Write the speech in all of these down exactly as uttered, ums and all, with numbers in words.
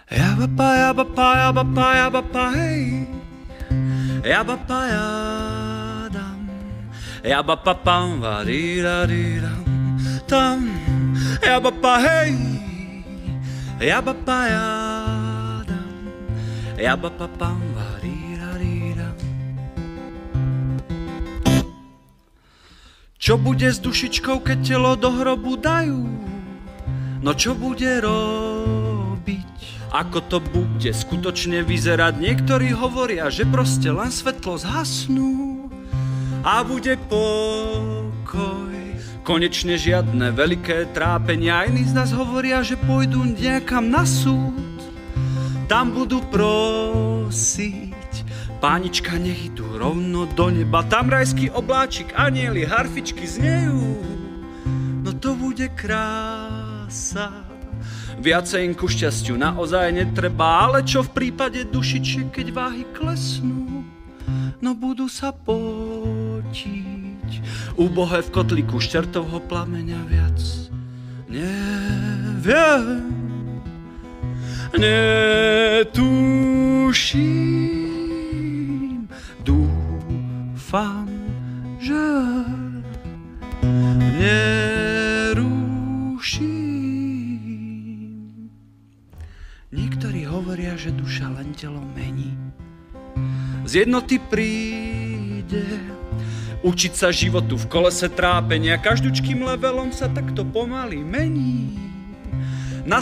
Ja bapa, ja bapa, ja bapa, ja bapa, hej. Ja bapa, ja dam. Ja bapa, pam, vadira, diram, tam. Ja bapa, hej. Ja bapa, ja dam. Ja bapa, pam, vadira, diram. Čo bude s dušičkou, keď telo do hrobu dajú? No čo bude robiť? Ako to bude skutočne vyzerať? Niektorí hovoria, že proste len svetlo zhasnú a bude pokoj. Konečne žiadne veľké trápenia. Iní z nás hovoria, že pôjdu niekam na súd. Tam budú prosiť, pánička, nech idú rovno do neba. Tam rajský obláčik, anieli, harfičky znejú. No to bude krása. Viacej im ku šťastiu naozaj netreba, ale čo v prípade dušičiek, keď váhy klesnú? No budú sa potiť, úbohé v kotliku šťertovho plameňa viac. Neviem, netuším, dúfam, že neruším. Niektorí hovoria, že duša len telo mení. Z jednoty príde učiť sa životu v kolese trápenia. Každúčkým levelom sa takto pomaly mení na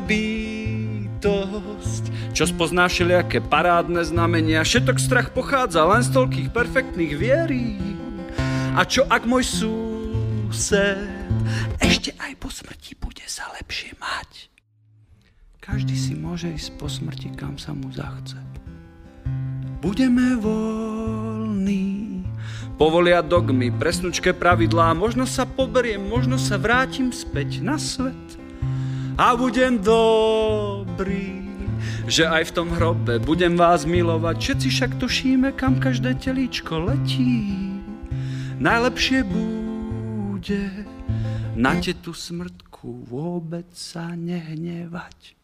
superbytosť, čo spozná všelijaké parádne znamenia. Všetok strach pochádza len z toľkých perfektných vierí. A čo ak môj sused ešte aj po smrti bude sa lepšie mať? Každý si môže ísť po smrti, kam sa mu zachce. Budeme voľní, povolia dogmy, presnučké pravidlá. Možno sa poberiem, možno sa vrátim späť na svet a budem dobrý, že aj v tom hrobe budem vás milovať. Všetci však tušíme, kam každé telíčko letí. Najlepšie bude na tetu smrtku vôbec sa nehnevať.